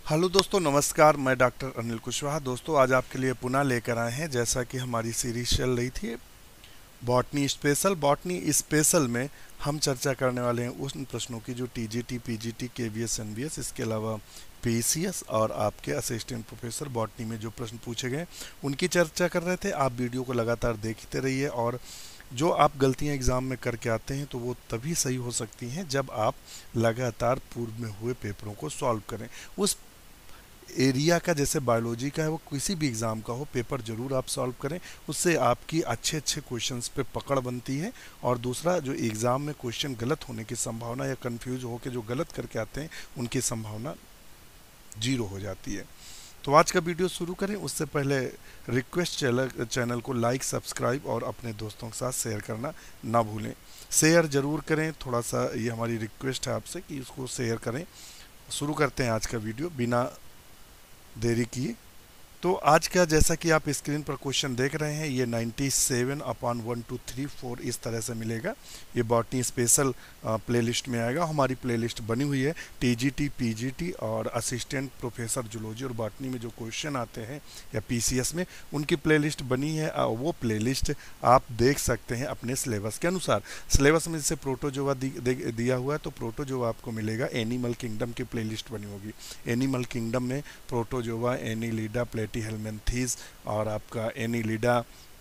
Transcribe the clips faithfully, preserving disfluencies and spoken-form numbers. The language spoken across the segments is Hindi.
हेलो दोस्तों, नमस्कार। मैं डॉक्टर अनिल कुशवाहा। दोस्तों, आज आपके लिए पुनः लेकर आए हैं, जैसा कि हमारी सीरीज चल रही थी बॉटनी स्पेशल। बॉटनी स्पेशल में हम चर्चा करने वाले हैं उन प्रश्नों की जो टीजीटी, पीजीटी, केवीएस, एनवीएस, इसके अलावा पीसीएस और आपके असिस्टेंट प्रोफेसर बॉटनी में जो प्रश्न पूछे गए उनकी चर्चा कर रहे थे। आप वीडियो को लगातार देखते रहिए, और जो आप गलतियां एग्ज़ाम में करके आते हैं तो वो तभी सही हो सकती हैं जब आप लगातार पूर्व में हुए पेपरों को सॉल्व करें। उस एरिया का, जैसे बायोलॉजी का है, वो किसी भी एग्ज़ाम का हो, पेपर ज़रूर आप सॉल्व करें। उससे आपकी अच्छे अच्छे क्वेश्चंस पे पकड़ बनती है। और दूसरा, जो एग्ज़ाम में क्वेश्चन गलत होने की संभावना या कंफ्यूज होकर जो गलत करके आते हैं उनकी संभावना जीरो हो जाती है। तो आज का वीडियो शुरू करें उससे पहले रिक्वेस्ट, चैनल चैनल को लाइक, सब्सक्राइब और अपने दोस्तों के साथ शेयर करना ना भूलें। शेयर ज़रूर करें, थोड़ा सा ये हमारी रिक्वेस्ट है आपसे कि इसको शेयर करें। शुरू करते हैं आज का वीडियो बिना देरी किए। तो आज का, जैसा कि आप स्क्रीन पर क्वेश्चन देख रहे हैं, ये सत्तानवे upon one two three four इस तरह से मिलेगा। ये बॉटनी स्पेशल प्लेलिस्ट में आएगा। हमारी प्लेलिस्ट बनी हुई है टीजीटी, पीजीटी और असिस्टेंट प्रोफेसर जूलॉजी और बॉटनी में जो क्वेश्चन आते हैं या पीसीएस में, उनकी प्लेलिस्ट बनी है। आ, वो प्लेलिस्ट आप देख सकते हैं अपने सिलेबस के अनुसार। सिलेबस में जैसे प्रोटोजोआ दी, दि, दिया हुआ है, तो प्रोटोजोआ आपको मिलेगा। एनिमल किंगडम की प्लेलिस्ट बनी होगी। एनिमल किंगडम में प्रोटोजोआ, एनीलिडा, हेलमेंथीज और आपका एनीलिडा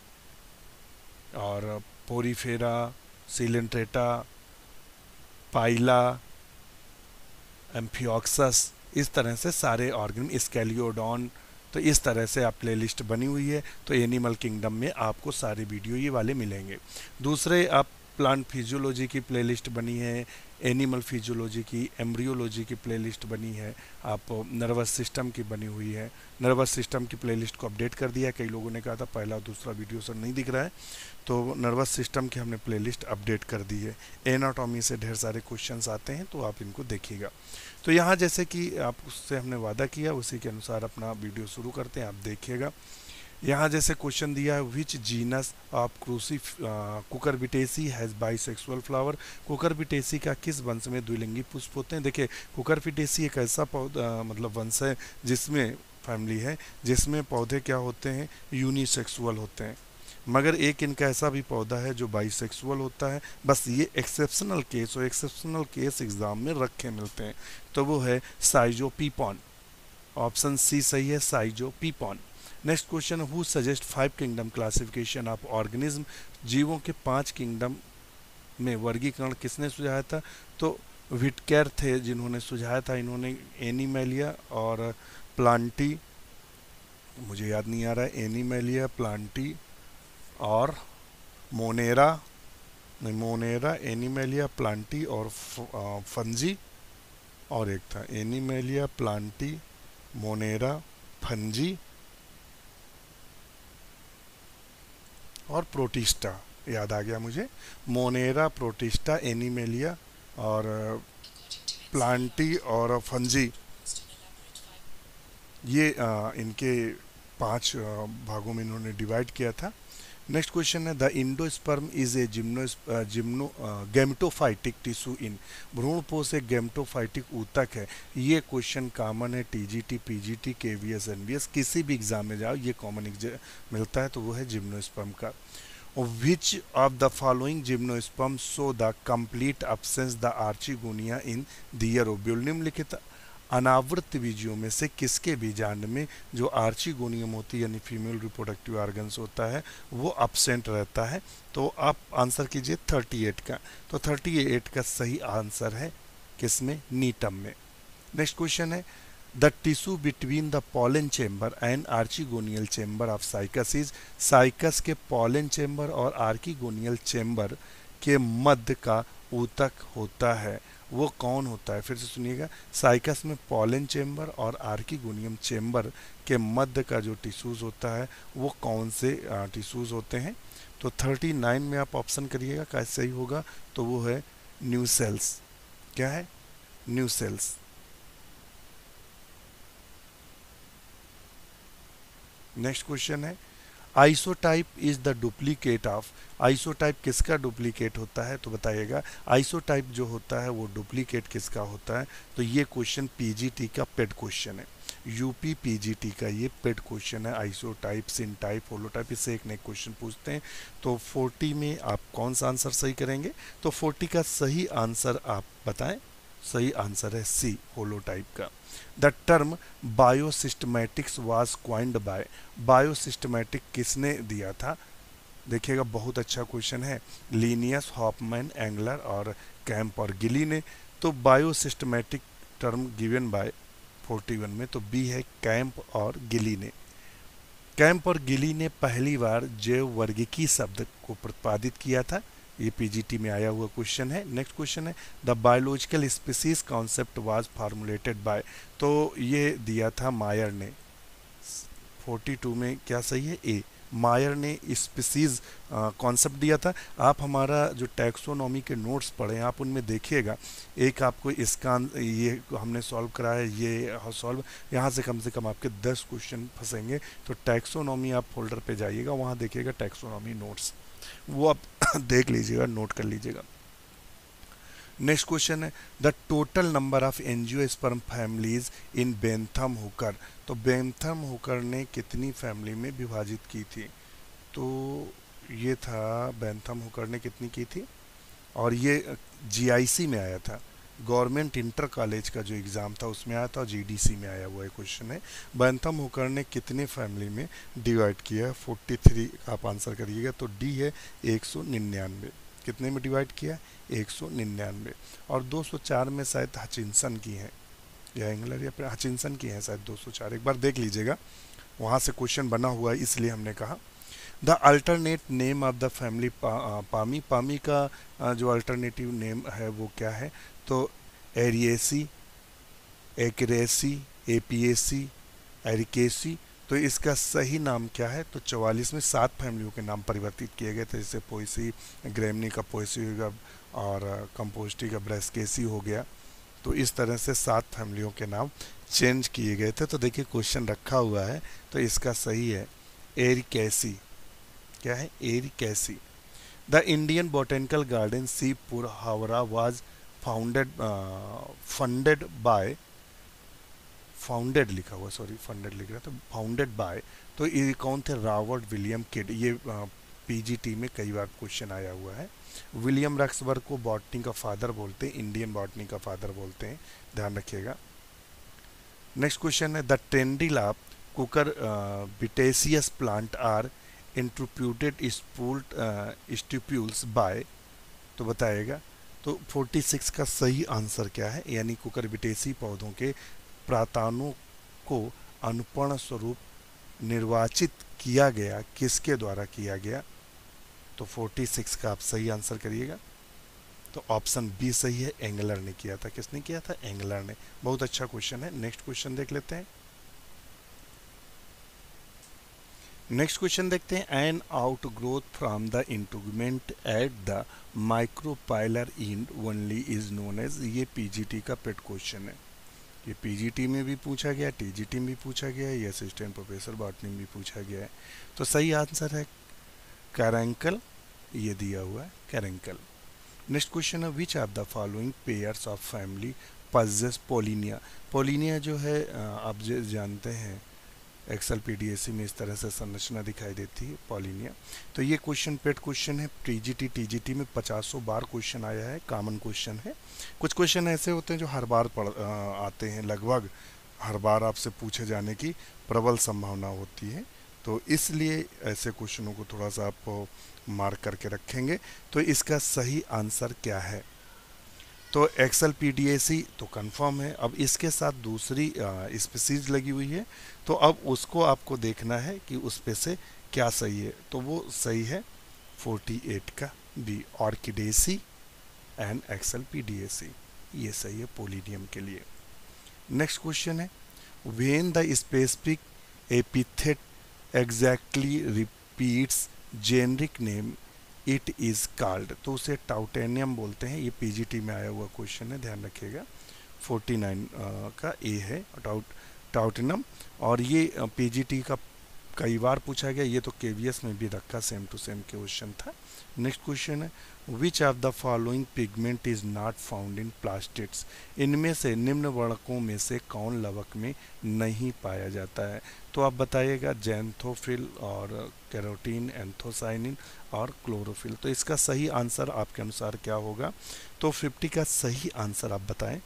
और पोरीफेरा, सिलेंट्रेटा, पाइला, एम्फियोक्सस, इस तरह से सारे ऑर्गेनिज्म, स्केलियोडॉन, तो इस तरह से आप प्लेलिस्ट बनी हुई है। तो एनिमल किंगडम में आपको सारे वीडियो ये वाले मिलेंगे। दूसरे, आप प्लांट फिजियोलॉजी की प्लेलिस्ट बनी है, एनिमल फिजियोलॉजी की, एम्ब्रियोलॉजी की प्लेलिस्ट बनी है, आप नर्वस सिस्टम की बनी हुई है। नर्वस सिस्टम की प्लेलिस्ट को अपडेट कर दिया है। कई लोगों ने कहा था पहला और दूसरा वीडियो सर नहीं दिख रहा है, तो नर्वस सिस्टम की हमने प्लेलिस्ट अपडेट कर दी है। एनाटॉमी से ढेर सारे क्वेश्चंस आते हैं, तो आप इनको देखिएगा। तो यहाँ जैसे कि आप उससे हमने वादा किया, उसी के अनुसार अपना वीडियो शुरू करते हैं, आप देखिएगा। यहाँ जैसे क्वेश्चन दिया है, which genus of cruci cucurbitaceae has bisexual flower. Cucurbitaceae का किस वंश में द्विलिंगी पुष्प होते हैं? देखिए, कुकरबिटेसी एक ऐसा पौधा, मतलब वंश है जिसमें, फैमिली है जिसमें पौधे क्या होते हैं, यूनिसेक्सुअल होते हैं। मगर एक इनका ऐसा भी पौधा है जो बाइसेक्सुअल होता है। बस ये एक्सेप्शनल केस, और एक्सेप्शनल केस एग्जाम में रखे मिलते हैं, तो वो है साइजोपीपॉन। ऑप्शन सी सही है, साइजोपीपॉन। Next question, who suggest five kingdom classification of organism. जीवों के पांच किंगडम में वर्गीकरण किसने सुझाया था? तो व्हिटकेर थे जिन्होंने सुझाया था। इन्होंने एनिमेलिया और प्लांटी, मुझे याद नहीं आ रहा है, एनिमेलिया, प्लांटी और मोनेरा, नहीं मोनेरा, एनिमेलिया, प्लांटी और फंजी, और एक था एनिमेलिया, प्लांटी, मोनेरा, फंजी और प्रोटिस्टा। याद आ गया मुझे, मोनेरा, प्रोटिस्टा, एनिमेलिया और प्लांटी और फंजी, ये आ, इनके पांच भागों में इन्होंने डिवाइड किया था। नेक्स्ट क्वेश्चन है, the endosperm is a gymno gymno gametophytic tissue in. भ्रूणपोष एक गैमेटोफाइटिक ऊतक है। ये क्वेश्चन कॉमन है टीजीटी, पीजीटी, केवीएस, एनवीएस, किसी भी एग्जाम में जाओ ये कॉमन मिलता है, तो वो है जिम्नोस्पर्म का। Which of the following gymnosperm show the complete absence the archegonia in their ovule. निम्नलिखित अनावृत बीजियों में से किसके बीजांड में जो आर्चिगोनियम होती है, यानी फीमेल रिप्रोडक्टिव ऑर्गन्स होता है, वो अब्सेंट रहता है? तो आप आंसर कीजिए अड़तीस का। तो अड़तीस का सही आंसर है किसमें? नीटम में। नेक्स्ट क्वेश्चन है, the tissue between the pollen chamber and archegonial chamber of cycas is. Cycas के पॉलन चेम्बर और आर्किगोनियल चेम्बर के मध्य का ऊतक होता है, वो कौन होता है? फिर से सुनिएगा, साइकस में पॉलन चेम्बर और आर्किगोनियम चेम्बर के मध्य का जो टिश्यूज होता है वो कौन से टिश्यूज होते हैं? तो उनतीस में आप ऑप्शन करिएगा, कैसे सही होगा? तो वो है न्यू सेल्स। क्या है? Nucellus. नेक्स्ट क्वेश्चन है, isotype is the duplicate of. Isotype किसका डुप्लीकेट होता है? तो बताइएगा, आइसोटाइप जो होता है वो डुप्लीकेट किसका होता है? तो ये क्वेश्चन पीजीटी का पेड क्वेश्चन है। यूपी पीजीटी का ये पेड क्वेश्चन है, आइसोटाइप, सिनटाइप, होलोटाइप, इससे एक नए क्वेश्चन पूछते हैं। तो चालीस में आप कौन सा आंसर सही करेंगे? तो चालीस का सही आंसर आप बताएं। सही आंसर है सी, होलोटाइप का। The term biosystematics was coined by, biosystematic किसने दिया था? देखिएगा बहुत अच्छा क्वेश्चन है, लीनियस, हॉफमैन, एंगलर और कैंप और गिली ने। तो बायोसिस्टमैटिक टर्म गिवन बाय इकतालीस में, तो बी है कैंप और गिली ने। कैंप और गिली ने पहली बार जैव वर्गीकी शब्द को प्रतिपादित किया था। ये पीजीटी में आया हुआ क्वेश्चन है। नेक्स्ट क्वेश्चन है the biological species concept was formulated by, तो ये दिया था मायर ने। बयालीस में क्या सही है? ए, मायर ने स्पीसीज कॉन्सेप्ट दिया था। आप हमारा जो टैक्सोनॉमी के नोट्स पढ़े आप उनमें देखिएगा, एक आपको इसका ये हमने सॉल्व करा है, ये सॉल्व, यहाँ से कम से कम आपके दस क्वेश्चन फंसेंगे। तो टैक्सोनॉमी आप फोल्डर पे जाइएगा, वहाँ देखिएगा टैक्सोनॉमी नोट्स, वो आप देख लीजिएगा, नोट कर लीजिएगा। नेक्स्ट क्वेश्चन है the total number of angiosperm families in Bentham Hooker, तो बेंथम हुकर ने कितनी फैमिली में विभाजित की थी? तो ये था, बेंथम हुकर ने कितनी की थी, और ये जीआईसी में आया था, गवर्नमेंट इंटर कॉलेज का जो एग्ज़ाम था उसमें आया था, और जीडीसी में आया हुआ क्वेश्चन है। बेंथम हुकर ने कितने फैमिली में डिवाइड किया है? तैंतालीस आप आंसर करिएगा। तो डी है एक सौ निन्यानवे। कितने में डिवाइड किया? एक सौ निन्यानवे। और दो सौ चार में शायद हचिंसन की है, या एंगलर या फिर हचिंसन की है शायद दो सौ चार, एक बार देख लीजिएगा, वहाँ से क्वेश्चन बना हुआ है इसलिए हमने कहा। The alternate name of the family pa, palmae, पामी का जो अल्टरनेटिव नेम है वो क्या है? तो एरिएसी, एक्रेसी, एपीएसी, एरिकेसी। तो इसका सही नाम क्या है? तो चौवालीस में सात फैमिलियों के नाम परिवर्तित किए गए थे, जैसे पोएसी, ग्रेमनी का पोएसी होगा और कंपोस्टी का ब्रेस्केसी हो गया। तो इस तरह से सात फैमिलियों के नाम चेंज किए गए थे। तो देखिए क्वेश्चन रखा हुआ है, तो इसका सही है एरिकेसी। क्या है? Ericaceae. The Indian botanical garden Sibpur Howrah was founded funded by, founded लिखा हुआ, सॉरी फंडेड लिख रहा था, फाउंडेड बाय। तो ये कौन थे? Robert William Kyd. ये पीजीटी में कई बार क्वेश्चन आया हुआ है। विलियम रक्सबर्ग को बॉटनी का फादर बोलते हैं, इंडियन बॉटनी का फादर बोलते हैं, ध्यान रखिएगा। नेक्स्ट क्वेश्चन है the tendril cucurbitaceous plant are interpreted spult stipules by, तो बताएगा। तो छियालीस का सही आंसर क्या है? यानी कुकर बिटेसी पौधों के प्रातानों को अनुपर्ण स्वरूप निर्वाचित किया गया, किसके द्वारा किया गया? तो छियालीस का आप सही आंसर करिएगा। तो ऑप्शन बी सही है, एंगलर ने किया था। किसने किया था? एंगलर ने। बहुत अच्छा क्वेश्चन है। नेक्स्ट क्वेश्चन देख लेते हैं। नेक्स्ट क्वेश्चन देखते हैं an outgrowth from the integument at the micropylar end only is known as, ये पीजीटी का पेड क्वेश्चन है। ये पीजीटी में भी पूछा गया, टीजीटी में भी पूछा गया है, ये असिस्टेंट प्रोफेसर बॉटनी में भी पूछा गया है। तो सही आंसर है कैरेंकल, ये दिया हुआ है कैरेंकल। नेक्स्ट क्वेश्चन है which of the following pairs of family possess pollinia. Pollinia जो है आप जो जानते हैं एक्सेल पीडीएसी में इस तरह से संरचना दिखाई देती है, पोलिनिया। तो ये क्वेश्चन पेड क्वेश्चन है, टीजीटी टीजीटी में पचासों बार क्वेश्चन आया है, कॉमन क्वेश्चन है। कुछ क्वेश्चन ऐसे होते हैं जो हर बार पढ़ आते हैं, लगभग हर बार आपसे पूछे जाने की प्रबल संभावना होती है, तो इसलिए ऐसे क्वेश्चनों को थोड़ा सा आप मार्क करके रखेंगे। तो इसका सही आंसर क्या है? तो एक्सेल पीडीएसी तो कंफर्म है। अब इसके साथ दूसरी स्पीसीज लगी हुई है, तो अब उसको आपको देखना है कि उस पे से क्या सही है। तो वो सही है अड़तालीस का B, orchidaceae and asclepiadaceae, ये सही है पोलिनियम के लिए। नेक्स्ट क्वेश्चन है when the specific epithet exactly repeats generic name it is called, तो उसे टाउटेनियम बोलते हैं। ये पीजीटी में आया हुआ क्वेश्चन है, ध्यान रखिएगा। उनचास का ए है टाउट टाउटेनम, और ये पीजीटी का कई बार पूछा गया, ये तो केवीएस में भी रखा, सेम टू सेम क्वेश्चन था। नेक्स्ट क्वेश्चन है which of the following pigment is not found in plastids, इनमें से निम्न वर्णकों में से कौन लवक में नहीं पाया जाता है। तो आप बताइएगा जैंथोफिल और कैरोटीन, एंथोसाइनिन और क्लोरोफिल। तो इसका सही आंसर आपके अनुसार क्या होगा? तो फिफ्टी का सही आंसर आप बताएं।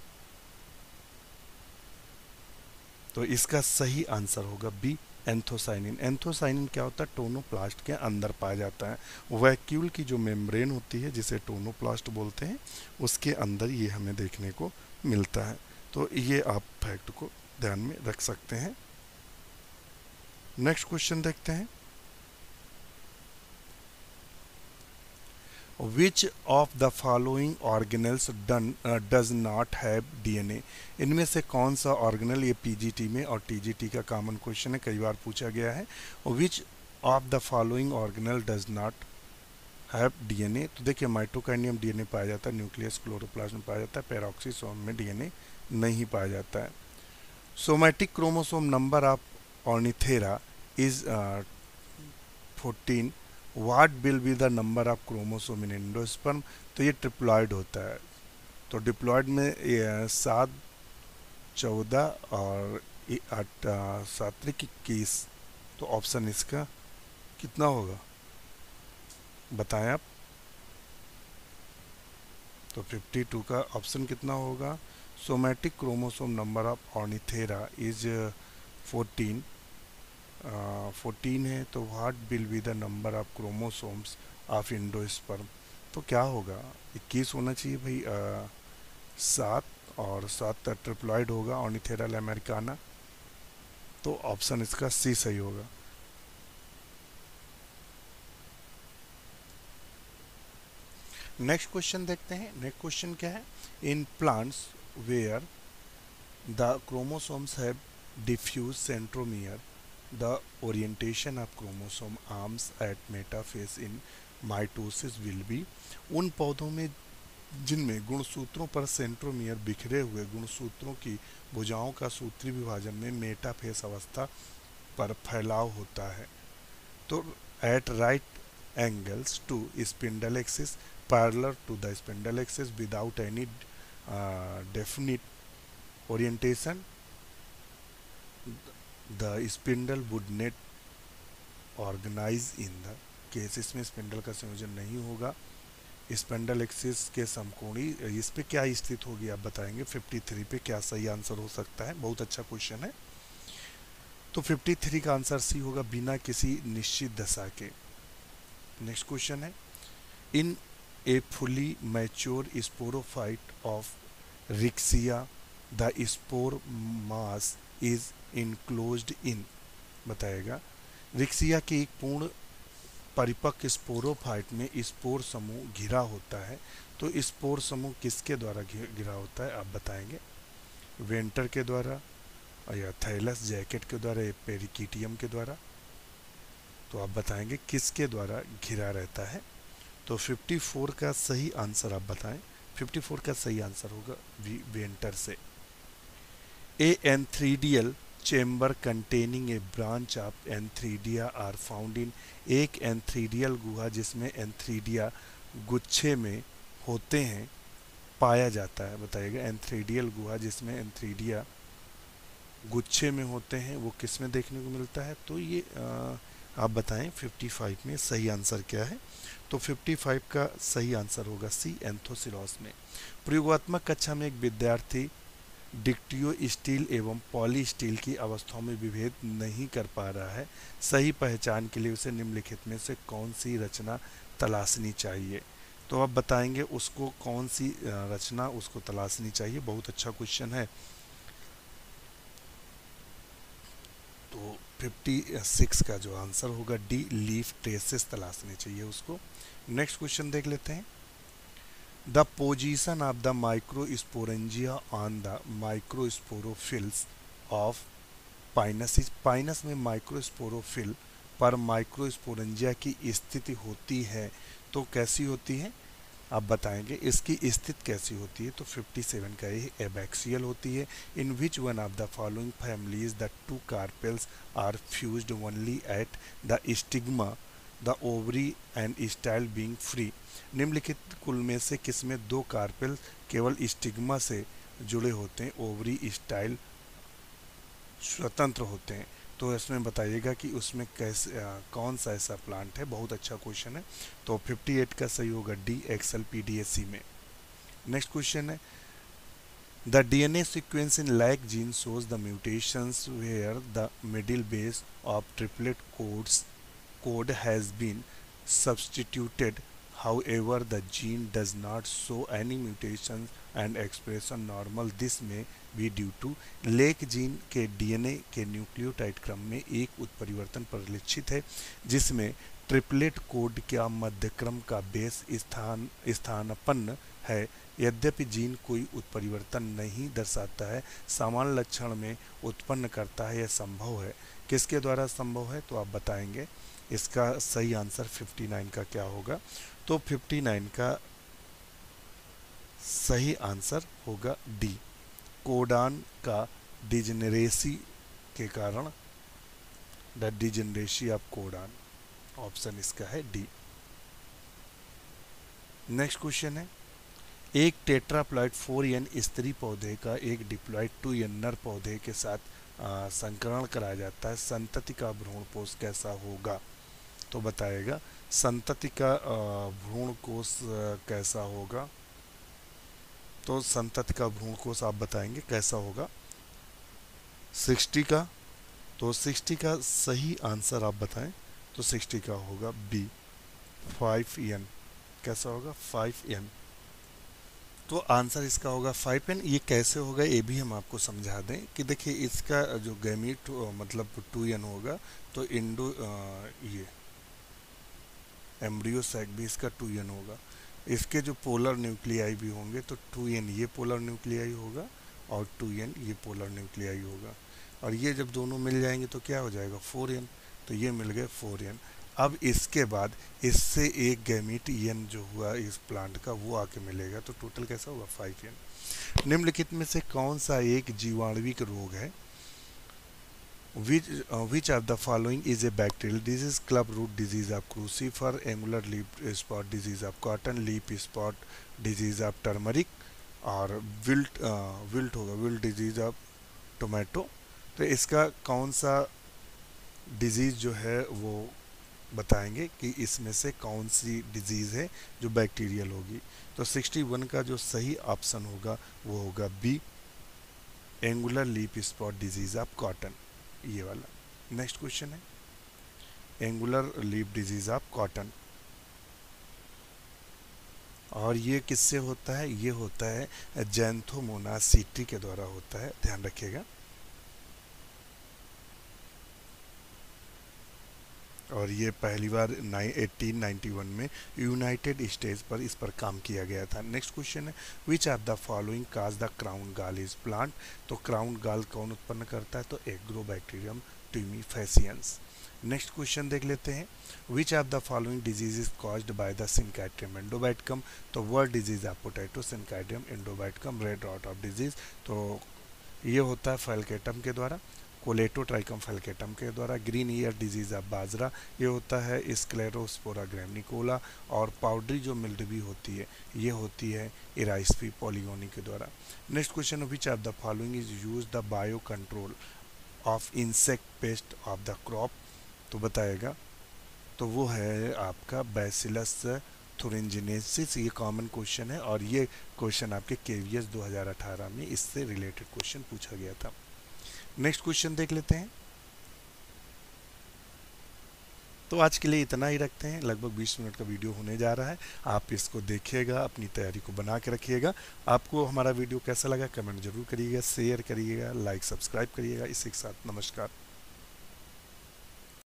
तो इसका सही आंसर होगा बी, एंथोसाइनिन। एंथोसाइनिन क्या होता है? टोनोप्लास्ट के अंदर पाया जाता है। वैक्यूल की जो मेम्ब्रेन होती है जिसे टोनोप्लास्ट बोलते हैं, उसके अंदर ये हमें देखने को मिलता है। तो ये आप फैक्ट को ध्यान में रख सकते हैं। नेक्स्ट क्वेश्चन देखते हैं। Which of the following organelles done does not have DNA, इनमें से कौन सा ऑर्गेनल, ये पीजीटी में और टीजीटी का कॉमन क्वेश्चन है, कई बार पूछा गया है। Which of the following organelle does not have DNA. तो देखिए माइटोकांड्रियम डीएनए पाया जाता है, न्यूक्लियस क्लोरोप्लास्ट में पाया जाता है, पेरोक्सीसोम में डीएनए नहीं पाया जाता है। Somatic chromosome number of ornithera is fourteen, what will be the number of chromosome in endosperm. तो ये ट्रिप्लॉइड होता है। तो डिप्लॉइड में सात, चौदह और आठ, सात्विक इक्कीस। तो ऑप्शन इसका कितना होगा बताएं आप? तो फिफ्टी टू का ऑप्शन कितना होगा? Somatic chromosome number of ornithera is fourteen, fourteen है। तो what will be the number of chromosomes of endosperm. तो क्या होगा? इक्कीस होना चाहिए भाई, आ, सात और सात ट्रिप्लॉइड होगा ऑर्निथेरा अमेरिकाना। तो ऑप्शन इसका सी सही होगा। नेक्स्ट क्वेश्चन देखते हैं। नेक्स्ट क्वेश्चन क्या है? In plants where the chromosomes have diffuse centromere, the orientation of chromosome arms at metaphase in mitosis will be। उन पौधों में जिनमें गुणसूत्रों पर सेंट्रोमियर बिखरे हुए गुणसूत्रों की भुजाओं का सूत्री विभाजन में मेटाफेस अवस्था पर फैलाव होता है। तो at right angles to spindle axis, parallel to the spindle axis, without any definite orientation, the spindle would not organise in the case. इसमें स्पिंडल का संयोजन नहीं होगा। स्पिंडल एक्सिस के समकोणी इस पे क्या स्थित होगी आप बताएंगे। तिरेपन पे क्या सही आंसर हो सकता है? बहुत अच्छा क्वेश्चन है। तो तिरेपन का आंसर सी होगा, बिना किसी निश्चित दशा के। नेक्स्ट क्वेश्चन है in a fully mature sporophyte of riccia the spore mass is enclosed in, बताएगा। रिक्सिया के एक पूर्ण परिपक्व स्पोरोफाइट में स्पोर समूह घिरा होता है। तो स्पोर समूह किसके द्वारा घिरा होता है आप बताएंगे? वेंटर के द्वारा या थैलस जैकेट के द्वारा या पेरिकिटियम के द्वारा। तो आप बताएंगे किसके द्वारा घिरा रहता है। तो चौवन का सही आंसर आप बताएं। चौवन का सही आंसर होगा वेंटर से। A antheridial chamber containing a branch of antheridia are found in, एक एंथ्रीडियल गुहा जिसमें एंथ्रीडिया गुच्छे में होते हैं पाया जाता है, बताइएगा। एंथ्रीडियल गुहा जिसमें एंथ्रीडिया गुच्छे में होते हैं वो किस में देखने को मिलता है? तो ये आ, आप बताएं पचपन में सही आंसर क्या है? तो पचपन का सही आंसर होगा सी, एंथोसिलॉस में। प्रयोगात्मक कक्षा में एक विद्यार्थी डिक्टियो स्टील एवं पॉली स्टील की अवस्थाओं में विभेद नहीं कर पा रहा है। सही पहचान के लिए उसे निम्नलिखित में से कौन सी रचना तलाशनी चाहिए? तो आप बताएंगे उसको कौन सी रचना उसको तलाशनी चाहिए। बहुत अच्छा क्वेश्चन है। तो छप्पन का जो आंसर होगा डी, लीफ ट्रेसेस तलाशने चाहिए उसको। नेक्स्ट क्वेश्चन देख लेते हैं। The position of the microsporangia on the microsporophylls of pinus. Pinus में माइक्रोस्पोरोफिल पर माइक्रोस्पोरेंजिया की स्थिति होती है तो कैसी होती है? आप बताएंगे इसकी स्थिति कैसी होती है। तो सत्तावन का ये एबैक्सियल होती है। In which one of the following families the two carpels are fused only at the stigma the ovary and style being free. निम्नलिखित कुल में से किसमें दो कार्पेल केवल स्टिग्मा से जुड़े होते हैं, ओवरी स्टाइल स्वतंत्र होते हैं। तो इसमें बताइएगा कि उसमें कैसे आ, कौन सा ऐसा प्लांट है। बहुत अच्छा क्वेश्चन है। तो अट्ठावन का सही होगा D, asclepiadaceae में। नेक्स्ट क्वेश्चन है the D N A sequence in lac gene shows the mutations where the middle base of triplet codes code has been substituted. However, the gene does not show any mutations and expression normal. This may be due to lac gene के डीएनए के न्यूक्लियोटाइड क्रम में एक उत्परिवर्तन परिलक्षित है जिसमें ट्रिपलेट कोड का मध्यक्रम का बेस स्थान स्थानापन्न है। यद्यपि जीन कोई उत्परिवर्तन नहीं दर्शाता है, समान लक्षण में उत्पन्न करता है, यह संभव है। किसके द्वारा संभव है तो आप बताएंगे। इसका सही आंसर उनसठ का क्या होगा। तो उनसठ का सही आंसर होगा डी, कोडान का डिजेनरेसी के कारण, the degeneracy of codon. Option इसका है डी। नेक्स्ट क्वेश्चन है एक टेट्राप्लॉइड फोर एन स्त्री पौधे का एक डिप्लॉइड टू एन नर पौधे के साथ संकरण कराया जाता है, संतति का भ्रूणकोश कैसा होगा। तो बताएगा संतति का भ्रूणकोश कैसा होगा। तो संतति का भ्रूणकोश आप बताएंगे कैसा होगा। साठ का, तो साठ का सही आंसर आप बताएं। तो साठ का होगा बी, फाइव एन। कैसा होगा, फाइव एन। तो आंसर इसका होगा फाइव एन। ये कैसे होगा ये भी हम आपको समझा दें कि देखिए इसका जो गैमीट मतलब टू एन होगा तो इंडो ये एम्ब्रियो सैक भी इसका टू एन होगा। इसके जो पोलर न्यूक्लियाई भी होंगे तो टू एन ये पोलर न्यूक्लियाई होगा और टू एन ये पोलर न्यूक्लियाई होगा। और ये जब दोनों मिल जाएंगे तो क्या हो जाएगा, फोर एन। तो ये मिल गए फोर एन। अब इसके बाद इससे एक गैमीट एन जो हुआ इस प्लांट का वो आके मिलेगा तो टोटल कैसा होगा, फाइव एन। निम्नलिखित में से कौन सा एक जीवाणुविक रोग है। Which uh, which of the following is a bacterial disease? Club root disease of crucifer, angular leaf spot disease of cotton, leaf spot disease of turmeric और wilt uh, wilt होगा wilt disease of tomato। तो इसका कौन सा डिजीज जो है वो बताएंगे कि इसमें से कौन सी डिजीज है जो बैक्टीरियल होगी। तो इकसठ का जो सही ऑप्शन होगा वो होगा B, angular leaf spot disease of cotton, ये वाला। नेक्स्ट क्वेश्चन है angular leaf disease of cotton और ये किससे होता है, ये होता है जैंथोमोनास सीटी के द्वारा होता है, ध्यान रखिएगा। और ये पहली बार अठारह सौ इक्यानवे में यूनाइटेड स्टेट्स पर इस पर काम किया गया था। नेक्स्ट क्वेश्चन है which of the following cause the crown gall is plant. तो क्राउन गाल कौन उत्पन्न करता है, तो एग्रोबैक्टीरियम ट्यूमीफेसियंस। नेक्स्ट क्वेश्चन देख लेते हैं which of the following disease is caused by the synchytrium endobioticum. तो wart disease of potato, synchytrium endobioticum, red rot of disease. तो ये होता है फैल्केटम के द्वारा, कोलेटोट्राइकम फैल्केटम के द्वारा। Green ear disease of bajra, ये होता है स्क्लेरोस्पोरा ग्रैमिनिकोला। और पाउडरी जो मिल्ड्यू होती है ये होती है इराइस्फी पॉलीगोनी के द्वारा। Next question which of the following is use the bio control of insect pest of the crop. तो बताएगा तो वो है आपका बैसिलस थुरिंजिनेसिस। ये कॉमन क्वेश्चन है और ये क्वेश्चन आपके केवीएस दो हज़ार अठारह में इससे रिलेटेड क्वेश्चन पूछा गया था। नेक्स्ट क्वेश्चन देख लेते हैं। तो आज के लिए इतना ही रखते हैं, लगभग बीस मिनट का वीडियो होने जा रहा है। आप इसको देखिएगा, अपनी तैयारी को बना के रखिएगा। आपको हमारा वीडियो कैसा लगा कमेंट जरूर करिएगा, शेयर करिएगा, लाइक सब्सक्राइब करिएगा। इसी के साथ नमस्कार।